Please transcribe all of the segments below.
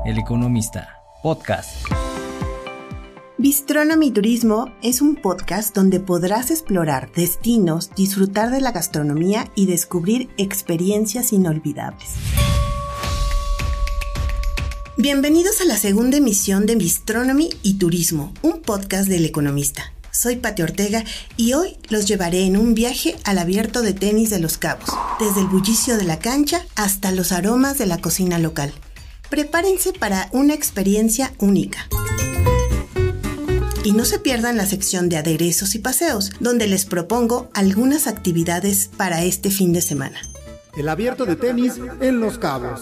El Economista, podcast. Bistronomy Turismo es un podcast donde podrás explorar destinos, disfrutar de la gastronomía y descubrir experiencias inolvidables. Bienvenidos a la segunda emisión de Bistronomy y Turismo, un podcast del Economista. Soy Pati Ortega y hoy los llevaré en un viaje al abierto de tenis de Los Cabos, desde el bullicio de la cancha hasta los aromas de la cocina local. Prepárense para una experiencia única. Y no se pierdan la sección de aderezos y paseos, donde les propongo algunas actividades para este fin de semana. El abierto de tenis en Los Cabos.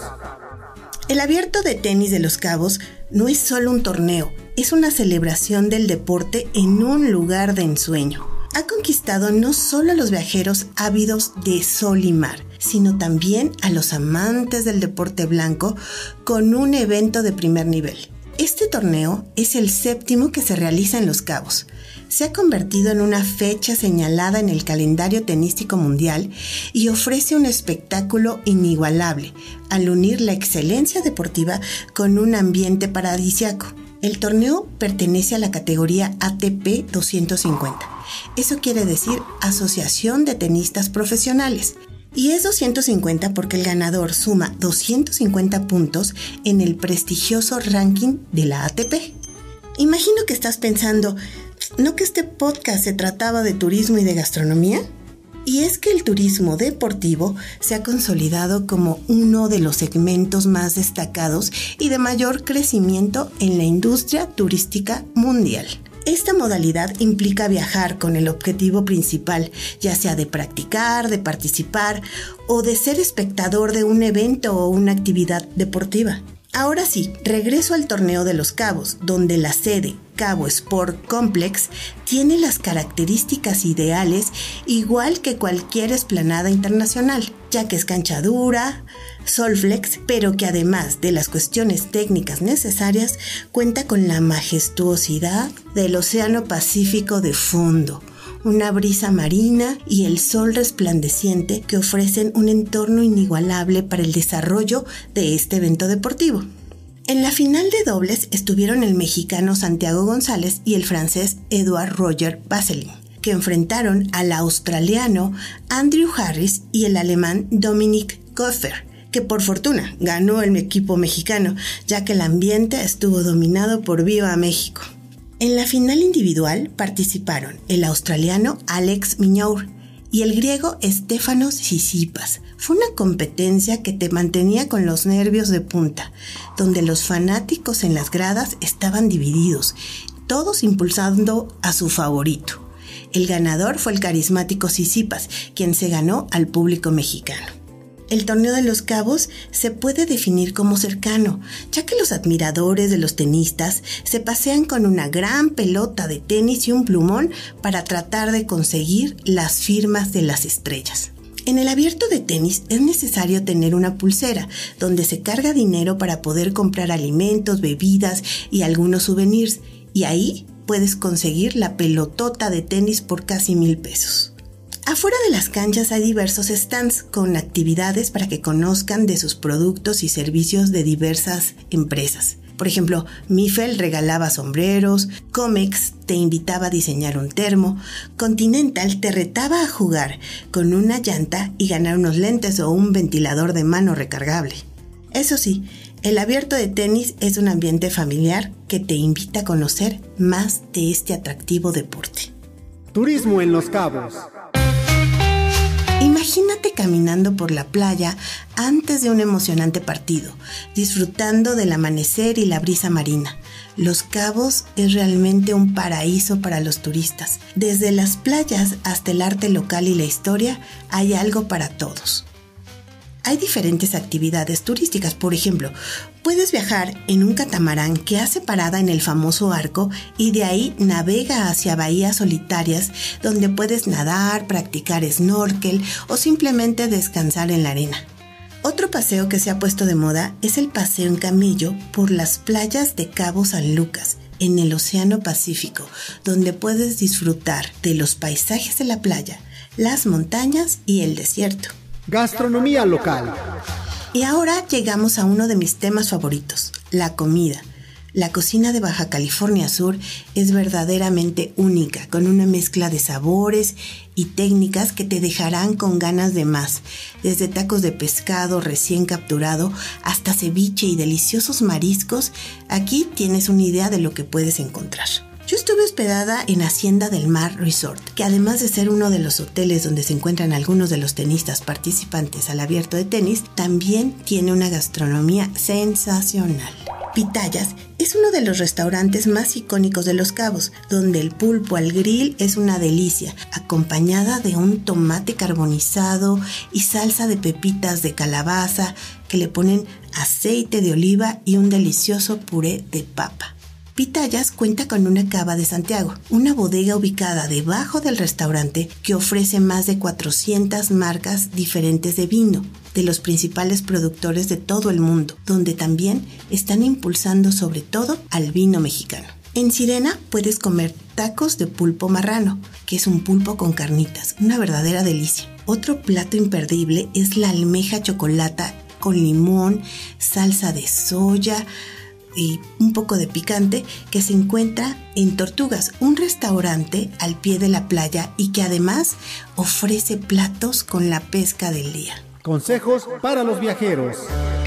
El abierto de tenis de Los Cabos no es solo un torneo, es una celebración del deporte en un lugar de ensueño. Ha conquistado no solo a los viajeros ávidos de sol y mar, sino también a los amantes del deporte blanco con un evento de primer nivel. Este torneo es el 7º que se realiza en Los Cabos. Se ha convertido en una fecha señalada en el calendario tenístico mundial y ofrece un espectáculo inigualable al unir la excelencia deportiva con un ambiente paradisíaco. El torneo pertenece a la categoría ATP 250. Eso quiere decir Asociación de Tenistas Profesionales. Y es 250 porque el ganador suma 250 puntos en el prestigioso ranking de la ATP. Imagino que estás pensando, ¿no que este podcast se trataba de turismo y de gastronomía? Y es que el turismo deportivo se ha consolidado como uno de los segmentos más destacados y de mayor crecimiento en la industria turística mundial. Esta modalidad implica viajar con el objetivo principal, ya sea de practicar, de participar o de ser espectador de un evento o una actividad deportiva. Ahora sí, regreso al torneo de Los Cabos, donde la sede Cabo Sport Complex tiene las características ideales igual que cualquier explanada internacional, ya que es cancha dura, Solflex, pero que además de las cuestiones técnicas necesarias, cuenta con la majestuosidad del Océano Pacífico de fondo, una brisa marina y el sol resplandeciente que ofrecen un entorno inigualable para el desarrollo de este evento deportivo. En la final de dobles estuvieron el mexicano Santiago González y el francés Edouard Roger Vasselin, que enfrentaron al australiano Andrew Harris y el alemán Dominik Koepfer, que por fortuna ganó el equipo mexicano, ya que el ambiente estuvo dominado por Viva México. En la final individual participaron el australiano Alex Minour y el griego Stefanos Tsitsipas. Fue una competencia que te mantenía con los nervios de punta, donde los fanáticos en las gradas estaban divididos, todos impulsando a su favorito. El ganador fue el carismático Tsitsipas, quien se ganó al público mexicano. El torneo de Los Cabos se puede definir como cercano, ya que los admiradores de los tenistas se pasean con una gran pelota de tenis y un plumón para tratar de conseguir las firmas de las estrellas. En el abierto de tenis es necesario tener una pulsera donde se carga dinero para poder comprar alimentos, bebidas y algunos souvenirs, y ahí puedes conseguir la pelotota de tenis por casi 1,000 pesos. Afuera de las canchas hay diversos stands con actividades para que conozcan de sus productos y servicios de diversas empresas. Por ejemplo, Mifel regalaba sombreros, Comex te invitaba a diseñar un termo, Continental te retaba a jugar con una llanta y ganar unos lentes o un ventilador de mano recargable. Eso sí, el abierto de tenis es un ambiente familiar que te invita a conocer más de este atractivo deporte. Turismo en Los Cabos. Imagínate caminando por la playa antes de un emocionante partido, disfrutando del amanecer y la brisa marina. Los Cabos es realmente un paraíso para los turistas. Desde las playas hasta el arte local y la historia, hay algo para todos. Hay diferentes actividades turísticas, por ejemplo, puedes viajar en un catamarán que hace parada en el famoso arco y de ahí navega hacia bahías solitarias donde puedes nadar, practicar snorkel o simplemente descansar en la arena. Otro paseo que se ha puesto de moda es el paseo en camello por las playas de Cabo San Lucas, en el Océano Pacífico, donde puedes disfrutar de los paisajes de la playa, las montañas y el desierto. Gastronomía local. Y ahora llegamos a uno de mis temas favoritos, la comida. La cocina de Baja California Sur es verdaderamente única, con una mezcla de sabores y técnicas que te dejarán con ganas de más, desde tacos de pescado recién capturado hasta ceviche y deliciosos mariscos. Aquí tienes una idea de lo que puedes encontrar. Yo estuve hospedada en Hacienda del Mar Resort, que además de ser uno de los hoteles donde se encuentran algunos de los tenistas participantes al Abierto de Tenis, también tiene una gastronomía sensacional. Pitayas es uno de los restaurantes más icónicos de Los Cabos, donde el pulpo al grill es una delicia, acompañada de un tomate carbonizado y salsa de pepitas de calabaza que le ponen aceite de oliva y un delicioso puré de papa. Pitayas cuenta con una cava de Santiago, una bodega ubicada debajo del restaurante que ofrece más de 400 marcas diferentes de vino, de los principales productores de todo el mundo, donde también están impulsando sobre todo al vino mexicano. En Sirena puedes comer tacos de pulpo marrano, que es un pulpo con carnitas, una verdadera delicia. Otro plato imperdible es la almeja chocolata con limón, salsa de soya y un poco de picante, que se encuentra en Tortugas, un restaurante al pie de la playa y que además ofrece platos con la pesca del día. Consejos para los viajeros.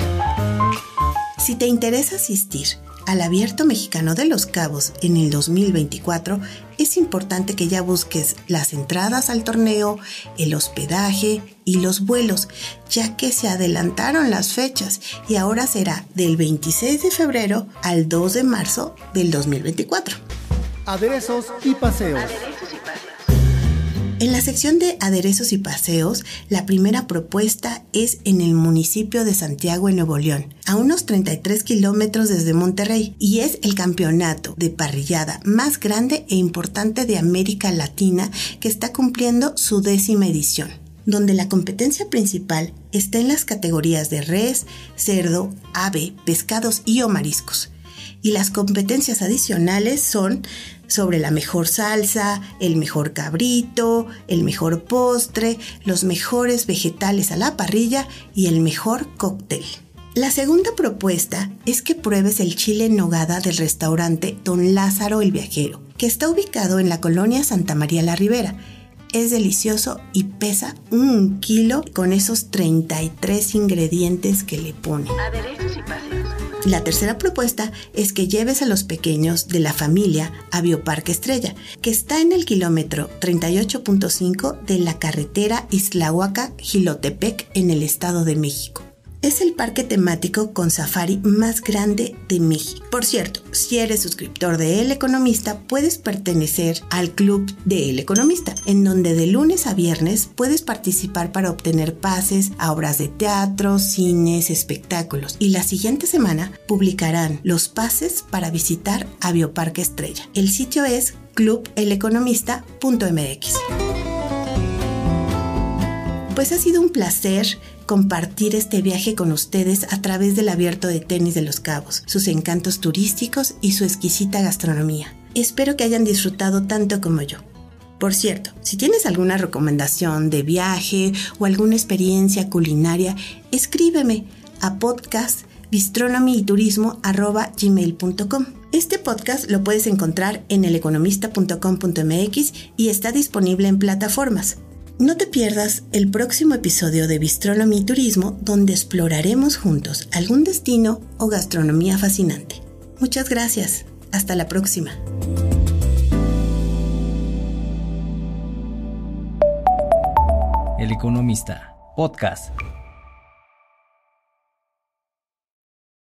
Si te interesa asistir al Abierto Mexicano de Los Cabos en el 2024, es importante que ya busques las entradas al torneo, el hospedaje y los vuelos, ya que se adelantaron las fechas y ahora será del 26 de febrero al 2 de marzo del 2024. Aderezos y paseos. En la sección de aderezos y paseos, la primera propuesta es en el municipio de Santiago, en Nuevo León, a unos 33 kilómetros desde Monterrey, y es el campeonato de parrillada más grande e importante de América Latina, que está cumpliendo su 10ª edición, donde la competencia principal está en las categorías de res, cerdo, ave, pescados y o mariscos. Y las competencias adicionales son sobre la mejor salsa, el mejor cabrito, el mejor postre, los mejores vegetales a la parrilla y el mejor cóctel. La segunda propuesta es que pruebes el chile en nogada del restaurante Don Lázaro el Viajero, que está ubicado en la colonia Santa María la Ribera. Es delicioso y pesa 1 kilo con esos 33 ingredientes que le ponen. Aderezos y paseos. La tercera propuesta es que lleves a los pequeños de la familia a Bioparque Estrella, que está en el kilómetro 38.5 de la carretera Ixtlahuaca-Jilotepec en el Estado de México. Es el parque temático con safari más grande de México. Por cierto, si eres suscriptor de El Economista, puedes pertenecer al Club de El Economista, en donde de lunes a viernes puedes participar para obtener pases a obras de teatro, cines, espectáculos. Y la siguiente semana publicarán los pases para visitar a Bioparque Estrella. El sitio es clubeleconomista.mx. Pues ha sido un placer compartir este viaje con ustedes a través del Abierto de Tenis de Los Cabos, sus encantos turísticos y su exquisita gastronomía. Espero que hayan disfrutado tanto como yo. Por cierto, si tienes alguna recomendación de viaje o alguna experiencia culinaria, escríbeme a podcastbistronomyturismo@gmail.com. Este podcast lo puedes encontrar en eleconomista.com.mx y está disponible en plataformas. No te pierdas el próximo episodio de Bistronomy y Turismo, donde exploraremos juntos algún destino o gastronomía fascinante. Muchas gracias. Hasta la próxima. El Economista, podcast.